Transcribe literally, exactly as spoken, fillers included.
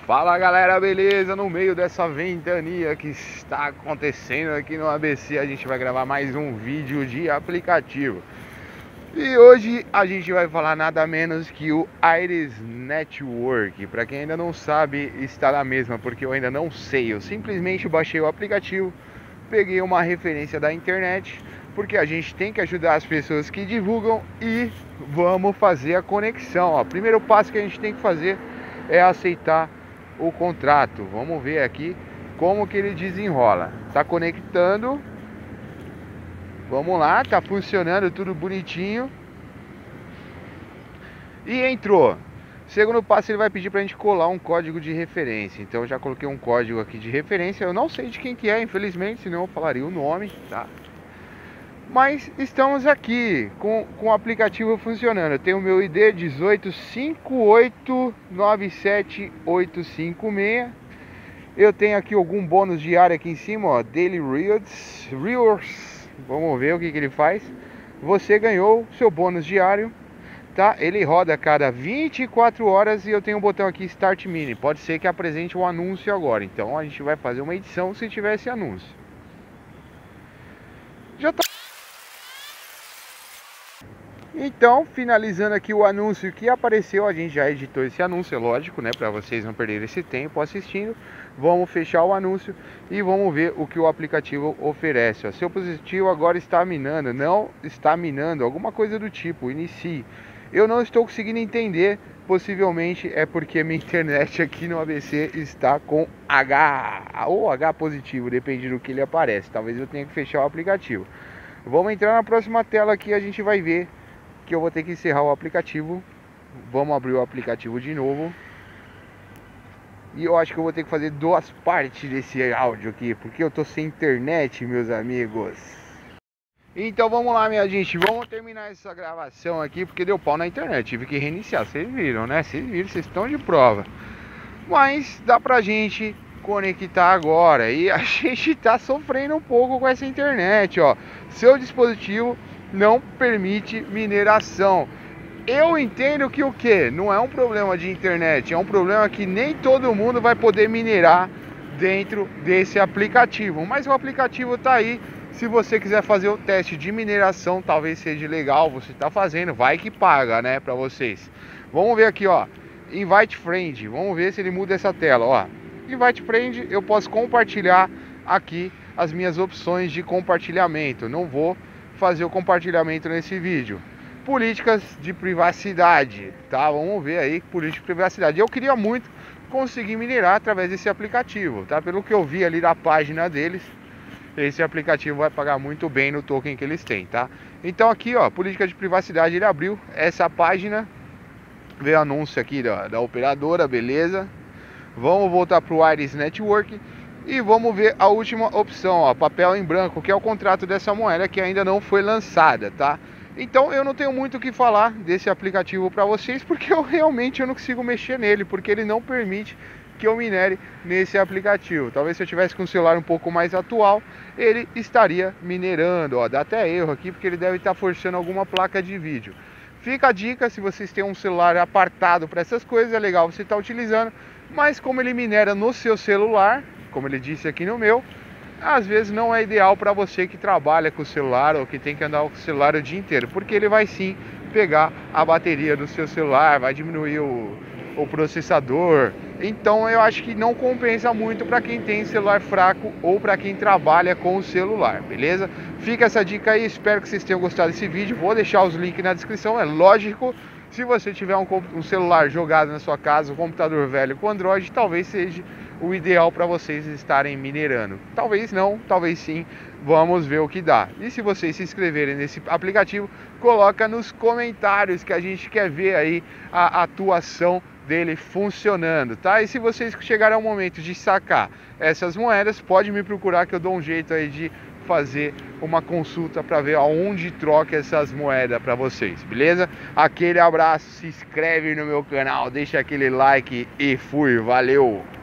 Fala galera, beleza? No meio dessa ventania que está acontecendo aqui no A B C, a gente vai gravar mais um vídeo de aplicativo. E hoje a gente vai falar nada menos que o Iris Network. Para quem ainda não sabe, está na mesma, porque eu ainda não sei. Eu simplesmente baixei o aplicativo, peguei uma referência da internet, porque a gente tem que ajudar as pessoas que divulgam e vamos fazer a conexão. O primeiro passo que a gente tem que fazer é aceitar o contrato. Vamos ver aqui como que ele desenrola. Tá conectando. Vamos lá, tá funcionando tudo bonitinho. E entrou. Segundo passo, ele vai pedir pra gente colar um código de referência. Então eu já coloquei um código aqui de referência. Eu não sei de quem que é, infelizmente, senão eu falaria o nome, tá? Mas estamos aqui com, com o aplicativo funcionando. Eu tenho o meu I D dezoito cinco oito nove sete oito cinco seis. Eu tenho aqui algum bônus diário aqui em cima, ó, Daily Rewards. Rewards. Vamos ver o que, que ele faz. Você ganhou seu bônus diário, tá? Ele roda a cada vinte e quatro horas e eu tenho um botão aqui Start Mini. Pode ser que apresente um anúncio agora. Então a gente vai fazer uma edição se tiver esse anúncio. Já tá. Então, finalizando aqui o anúncio que apareceu, a gente já editou esse anúncio, é lógico, né, para vocês não perderem esse tempo assistindo. Vamos fechar o anúncio e vamos ver o que o aplicativo oferece. Ó, seu positivo agora está minando, não está minando, alguma coisa do tipo, inicie. Eu não estou conseguindo entender, possivelmente é porque minha internet aqui no A B C está com H ou H positivo, depende do que ele aparece. Talvez eu tenha que fechar o aplicativo. Vamos entrar na próxima tela aqui, a gente vai ver que eu vou ter que encerrar o aplicativo. Vamos abrir o aplicativo de novo. E eu acho que eu vou ter que fazer duas partes desse áudio aqui, porque eu tô sem internet, meus amigos. Então vamos lá, minha gente, vamos terminar essa gravação aqui, porque deu pau na internet, tive que reiniciar, vocês viram, né? Vocês viram, vocês estão de prova. Mas dá pra gente conectar agora, e a gente tá sofrendo um pouco com essa internet, ó. Seu dispositivo não permite mineração. Eu entendo que o que? Não é um problema de internet, é um problema que nem todo mundo vai poder minerar dentro desse aplicativo. Mas o aplicativo tá aí, se você quiser fazer o teste de mineração, talvez seja legal, você tá fazendo, vai que paga, né, pra vocês. Vamos ver aqui, ó, Invite Friend, vamos ver se ele muda essa tela, ó. Invite Friend, eu posso compartilhar aqui as minhas opções de compartilhamento, não vou fazer o compartilhamento nesse vídeo. Políticas de privacidade, tá? Vamos ver aí, política de privacidade. Eu queria muito conseguir minerar através desse aplicativo, tá? Pelo que eu vi ali na página deles, esse aplicativo vai pagar muito bem no token que eles têm, tá? Então aqui, ó, política de privacidade, ele abriu essa página, veio anúncio aqui da, da operadora, beleza? Vamos voltar para o Iris Network e vamos ver a última opção, ó, papel em branco, que é o contrato dessa moeda que ainda não foi lançada, tá? Então eu não tenho muito o que falar desse aplicativo para vocês, porque eu realmente eu não consigo mexer nele, porque ele não permite que eu minere nesse aplicativo. Talvez se eu tivesse com um celular um pouco mais atual, ele estaria minerando, ó, dá até erro aqui, porque ele deve estar forçando alguma placa de vídeo. Fica a dica, se vocês têm um celular apartado para essas coisas, é legal você estar utilizando, mas como ele minera no seu celular, como ele disse aqui no meu, às vezes não é ideal para você que trabalha com o celular ou que tem que andar com o celular o dia inteiro, porque ele vai sim pegar a bateria do seu celular, vai diminuir o, o processador. Então eu acho que não compensa muito para quem tem celular fraco ou para quem trabalha com o celular, beleza? Fica essa dica aí, espero que vocês tenham gostado desse vídeo. Vou deixar os links na descrição, é lógico. Se você tiver um, um celular jogado na sua casa, um computador velho com Android, talvez seja o ideal para vocês estarem minerando. Talvez não, talvez sim, vamos ver o que dá. E se vocês se inscreverem nesse aplicativo, coloca nos comentários que a gente quer ver aí a atuação dele funcionando, tá? E se vocês chegarem ao momento de sacar essas moedas, pode me procurar que eu dou um jeito aí de fazer uma consulta para ver aonde troca essas moedas para vocês, beleza? Aquele abraço, se inscreve no meu canal, deixa aquele like e fui, valeu!